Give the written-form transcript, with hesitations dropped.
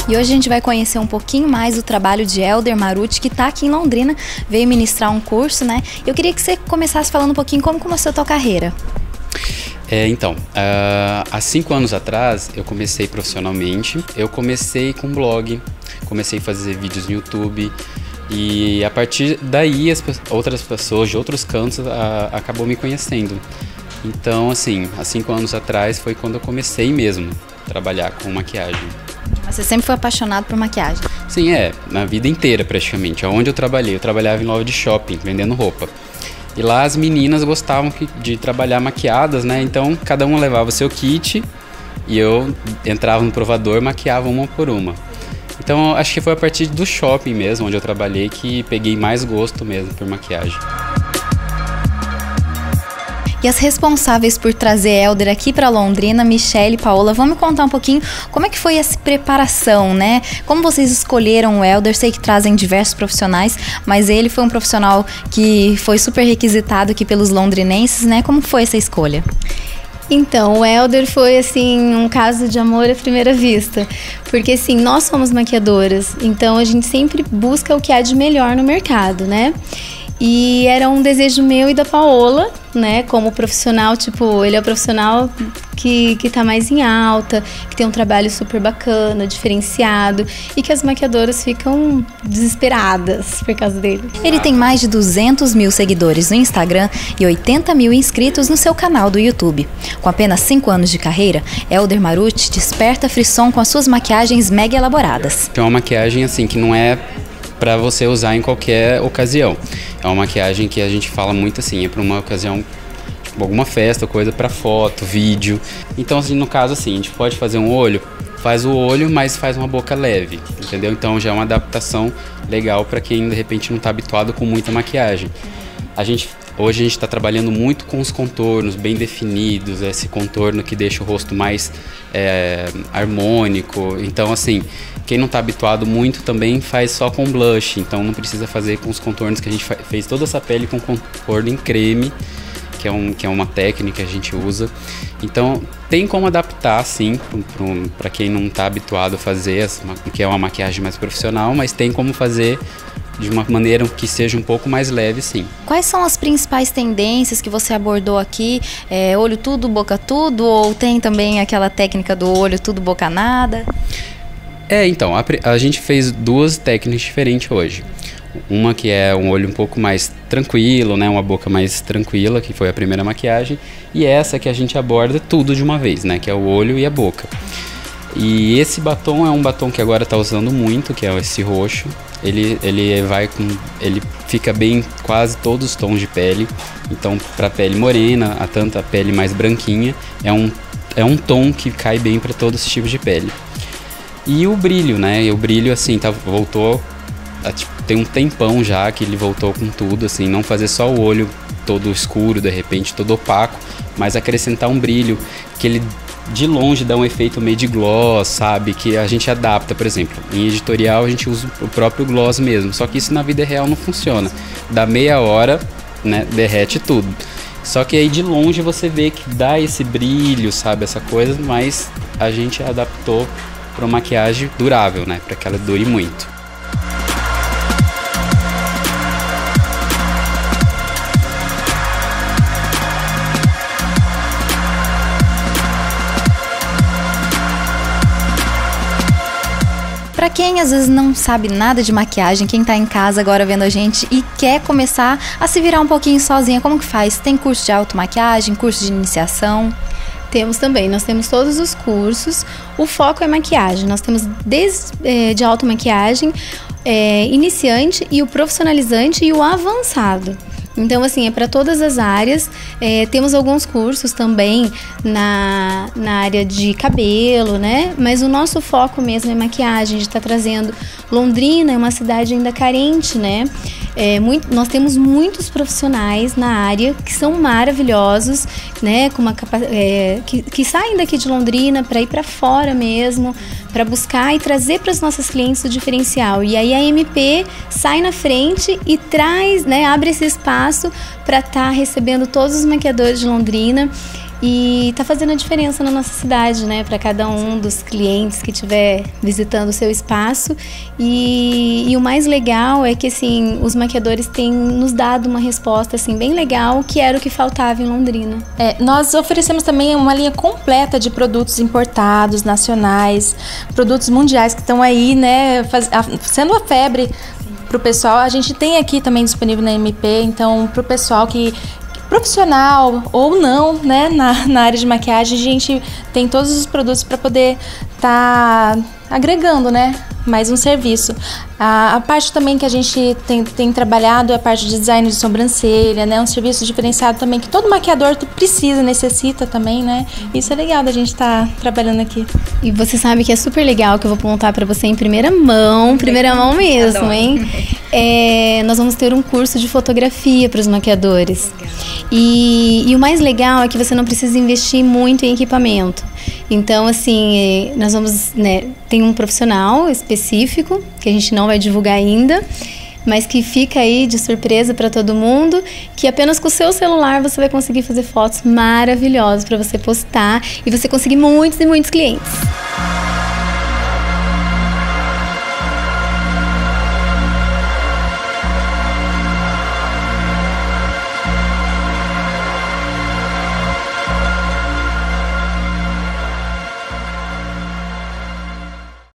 E hoje a gente vai conhecer um pouquinho mais o trabalho de Helder Marucci, que está aqui em Londrina, veio ministrar um curso, né? Eu queria que você começasse falando um pouquinho como começou a tua carreira. Há 5 anos atrás eu comecei profissionalmente, eu comecei com blog, comecei a fazer vídeos no YouTube e a partir daí outras pessoas de outros cantos acabou me conhecendo. Então, assim, há 5 anos atrás foi quando eu comecei mesmo a trabalhar com maquiagem. Mas você sempre foi apaixonado por maquiagem? Sim, na vida inteira praticamente. Onde eu trabalhava em loja de shopping, vendendo roupa. E lá as meninas gostavam de trabalhar maquiadas, né? Então cada uma levava o seu kit e eu entrava no provador e maquiava uma por uma. Então acho que foi a partir do shopping mesmo, onde eu trabalhei, que peguei mais gosto mesmo por maquiagem. E as responsáveis por trazer Helder aqui para Londrina, Michelle e Paola, vão me contar um pouquinho como é que foi essa preparação, né? Como vocês escolheram o Helder? Sei que trazem diversos profissionais, mas ele foi um profissional que foi super requisitado aqui pelos londrinenses, né? Como foi essa escolha? Então, o Helder foi, assim, um caso de amor à primeira vista. Porque, assim, nós somos maquiadoras, então a gente sempre busca o que há de melhor no mercado, né? E era um desejo meu e da Paola, né, como profissional, tipo, ele é o profissional que tá mais em alta, que tem um trabalho super bacana, diferenciado, e que as maquiadoras ficam desesperadas por causa dele. Ele tem mais de 200 mil seguidores no Instagram e 80 mil inscritos no seu canal do YouTube. Com apenas 5 anos de carreira, Helder Marucci desperta frisson com as suas maquiagens mega elaboradas. É uma maquiagem, assim, que não é para você usar em qualquer ocasião. É uma maquiagem que a gente fala muito assim, é para uma ocasião, tipo, alguma festa, coisa para foto, vídeo. Então, assim, no caso, assim, a gente pode fazer um olho, faz o olho, mas faz uma boca leve, entendeu? Então já é uma adaptação legal para quem de repente não está habituado com muita maquiagem. Hoje a gente está trabalhando muito com os contornos bem definidos, esse contorno que deixa o rosto mais harmônico. Então, assim, quem não está habituado muito também faz só com blush, então não precisa fazer com os contornos que a gente fez toda essa pele com contorno em creme, que é uma técnica que a gente usa. Então tem como adaptar, sim, para quem não está habituado a fazer, que é uma maquiagem mais profissional, mas tem como fazer de uma maneira que seja um pouco mais leve, sim. Quais são as principais tendências que você abordou aqui? Olho tudo, boca tudo? Ou tem também aquela técnica do olho tudo, boca nada? Então, a gente fez 2 técnicas diferentes hoje. Uma que é um olho um pouco mais tranquilo, né? Uma boca mais tranquila, que foi a primeira maquiagem. E essa que a gente aborda tudo de uma vez, né? Que é o olho e a boca. E esse batom é um batom que agora está usando muito, que é esse roxo. Ele fica bem quase todos os tons de pele. Então, para pele morena, tanto a pele mais branquinha, é um tom que cai bem para todos os tipos de pele. E o brilho, né? E o brilho, assim, voltou, tem um tempão já que ele voltou com tudo, assim, não fazer só o olho todo escuro, de repente, todo opaco, mas acrescentar um brilho que ele de longe dá um efeito meio de gloss, sabe? Que a gente adapta, por exemplo, em editorial a gente usa o próprio gloss mesmo, só que isso na vida real não funciona. Dá meia hora, né? Derrete tudo. Só que aí de longe você vê que dá esse brilho, sabe? Essa coisa, mas a gente adaptou para uma maquiagem durável, né? Para que ela dure muito. Para quem às vezes não sabe nada de maquiagem, quem tá em casa agora vendo a gente e quer começar a se virar um pouquinho sozinha, como que faz? Tem curso de automaquiagem, curso de iniciação? Temos também, nós temos todos os cursos. O foco é maquiagem, nós temos desde de automaquiagem, iniciante e o profissionalizante e o avançado. Então, assim, é para todas as áreas. Temos alguns cursos também na área de cabelo, né? Mas o nosso foco mesmo é maquiagem. A gente está trazendo... Londrina é uma cidade ainda carente, né? Nós temos muitos profissionais na área que são maravilhosos, né? Que saem daqui de Londrina para ir para fora mesmo, para buscar e trazer para os nossos clientes o diferencial. E aí a MP sai na frente e traz, né? Abre esse espaço para estar recebendo todos os maquiadores de Londrina e tá fazendo a diferença na nossa cidade, né, para cada um dos clientes que estiver visitando o seu espaço. E o mais legal é que, assim, os maquiadores têm nos dado uma resposta, assim, bem legal, que era o que faltava em Londrina. Nós oferecemos também uma linha completa de produtos importados, nacionais, produtos mundiais que estão aí, né, sendo a febre pro pessoal. A gente tem aqui também disponível na MP, então pro pessoal que profissional ou não, né, na área de maquiagem, a gente tem todos os produtos para poder estar agregando, né, mais um serviço. A parte também que a gente tem trabalhado é a parte de design de sobrancelha, né, um serviço diferenciado também que todo maquiador precisa, necessita também, né. Isso é legal da gente estar trabalhando aqui. E você sabe que é super legal, que eu vou contar para você em primeira mão mesmo, hein? Nós vamos ter um curso de fotografia para os maquiadores. E o mais legal é que você não precisa investir muito em equipamento. Então, assim, nós vamos, né, tem um profissional específico, que a gente não vai divulgar ainda, mas que fica aí de surpresa para todo mundo, que apenas com o seu celular você vai conseguir fazer fotos maravilhosas para você postar e você conseguir muitos e muitos clientes.